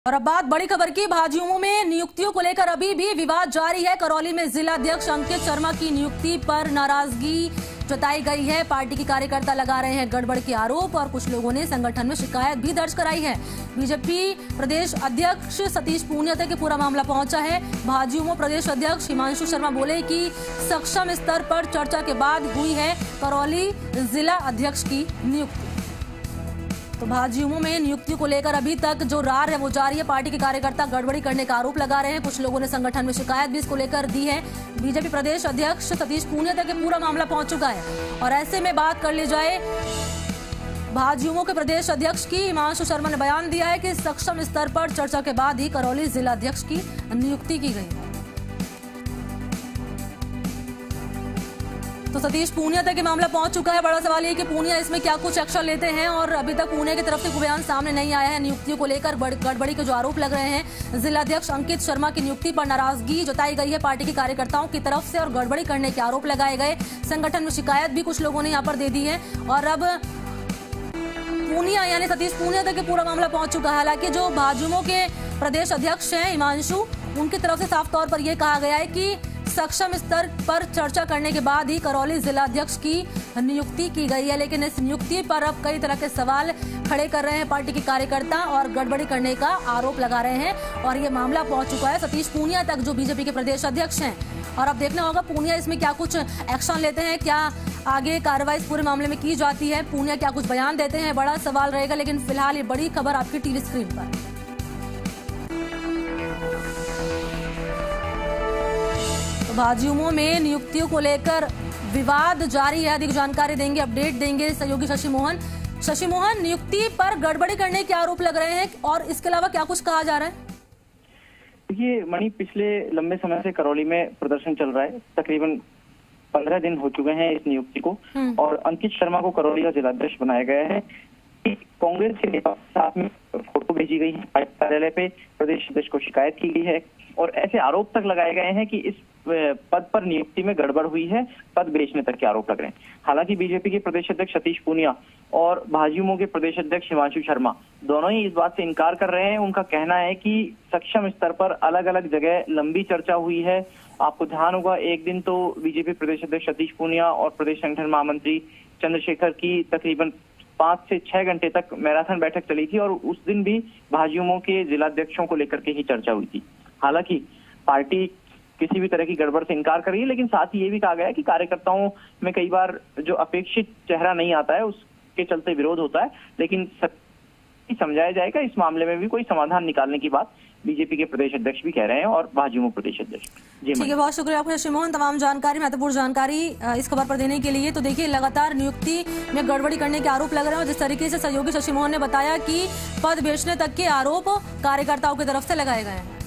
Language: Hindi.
और अब बात बड़ी खबर की। भाजयुमो में नियुक्तियों को लेकर अभी भी विवाद जारी है। करौली में जिलाध्यक्ष अंकित शर्मा की नियुक्ति पर नाराजगी जताई गई है। पार्टी के कार्यकर्ता लगा रहे हैं गड़बड़ के आरोप और कुछ लोगों ने संगठन में शिकायत भी दर्ज कराई है। बीजेपी प्रदेश अध्यक्ष सतीश पूनिया तक पूरा मामला पहुंचा है। भाजयुमो प्रदेश अध्यक्ष हिमांशु शर्मा बोले कि सक्षम स्तर पर चर्चा के बाद हुई है करौली जिला अध्यक्ष की नियुक्ति। तो भाजयुमो में नियुक्ति को लेकर अभी तक जो रार है वो जारी है। पार्टी के कार्यकर्ता गड़बड़ी करने का आरोप लगा रहे हैं। कुछ लोगों ने संगठन में शिकायत भी इसको लेकर दी है। बीजेपी प्रदेश अध्यक्ष सतीश पूनिया तक पूरा मामला पहुंच चुका है। और ऐसे में बात कर ली जाए भाजयुमो के प्रदेश अध्यक्ष की, हिमांशु शर्मा ने बयान दिया है कि सक्षम स्तर पर चर्चा के बाद ही करौली जिला अध्यक्ष की नियुक्ति की गई है। तो सतीश पूनिया तक मामला पहुंच चुका है। बड़ा सवाल ये कि पूनिया इसमें क्या कुछ एक्शन लेते हैं और अभी तक पूनिया की तरफ से कोई बयान सामने नहीं आया है। नियुक्तियों को लेकर गड़बड़ी के जो आरोप लग रहे हैं, जिलाध्यक्ष अंकित शर्मा की नियुक्ति पर नाराजगी जताई गई है पार्टी के कार्यकर्ताओं की तरफ से और गड़बड़ी करने के आरोप लगाए गए। संगठन में शिकायत भी कुछ लोगों ने यहाँ पर दे दी है और अब पूनिया यानी सतीश पूनिया तक पूरा मामला पहुंच चुका है। हालांकि जो भाजयुमो के प्रदेश अध्यक्ष हैं हिमांशु, उनकी तरफ से साफ तौर पर यह कहा गया है कि सक्षम स्तर पर चर्चा करने के बाद ही करौली जिलाध्यक्ष की नियुक्ति की गई है। लेकिन इस नियुक्ति पर अब कई तरह के सवाल खड़े कर रहे हैं पार्टी के कार्यकर्ता और गड़बड़ी करने का आरोप लगा रहे हैं और ये मामला पहुंच चुका है सतीश पूनिया तक, जो बीजेपी के प्रदेश अध्यक्ष हैं। और अब देखना होगा पूनिया इसमें क्या कुछ एक्शन लेते हैं, क्या आगे कार्रवाई इस पूरे मामले में की जाती है, पूनिया क्या कुछ बयान देते हैं, बड़ा सवाल रहेगा। लेकिन फिलहाल ये बड़ी खबर आपकी टीवी स्क्रीन पर। भाजयुमो में नियुक्तियों को लेकर विवाद जारी है। अधिक जानकारी देंगे, अपडेट देंगे सहयोगी शशि मोहन। शशि मोहन, नियुक्ति पर गड़बड़ी करने के आरोप लग रहे हैं और इसके अलावा क्या कुछ कहा जा रहा है? देखिए मणि, पिछले लंबे समय से करौली में प्रदर्शन चल रहा है। तकरीबन 15 दिन हो चुके हैं इस नियुक्ति को और अंकित शर्मा को करौली का जिलाध्यक्ष बनाया गया है। कांग्रेस के नेता साथ में फोटो भेजी गई है, कार्यालय पे प्रदेश अध्यक्ष को शिकायत की गई है और ऐसे आरोप तक लगाए गए हैं कि इस पद पर नियुक्ति में गड़बड़ हुई है, पद बेचने तक के आरोप लग रहे हैं। हालांकि बीजेपी के प्रदेश अध्यक्ष सतीश पूनिया और भाजयुमो के प्रदेश अध्यक्ष हिमांशु शर्मा दोनों ही इस बात से इनकार कर रहे हैं। उनका कहना है कि सक्षम स्तर पर अलग अलग जगह लंबी चर्चा हुई है। आपको ध्यान होगा, एक दिन तो बीजेपी प्रदेश अध्यक्ष सतीश पूनिया और प्रदेश संगठन महामंत्री चंद्रशेखर की तकरीबन 5 से 6 घंटे तक मैराथन बैठक चली थी और उस दिन भी भाजयुमो के जिलाध्यक्षों को लेकर के ही चर्चा हुई थी। हालांकि पार्टी किसी भी तरह की गड़बड़ से इनकार कर रही है, लेकिन साथ ही ये भी कहा गया है कि कार्यकर्ताओं में कई बार जो अपेक्षित चेहरा नहीं आता है उसके चलते विरोध होता है, लेकिन समझाया जाएगा। इस मामले में भी कोई समाधान निकालने की बात बीजेपी के प्रदेश अध्यक्ष भी कह रहे हैं और भाजयुमो प्रदेश अध्यक्ष। जी ठीक है, बहुत शुक्रिया आपको शशि मोहन, तमाम जानकारी, महत्वपूर्ण जानकारी इस खबर पर देने के लिए। तो देखिए, लगातार नियुक्ति में गड़बड़ी करने के आरोप लग रहे हैं और जिस तरीके से सहयोगी शशि मोहन ने बताया कि पद बेचने तक के आरोप कार्यकर्ताओं की तरफ से लगाए गए हैं।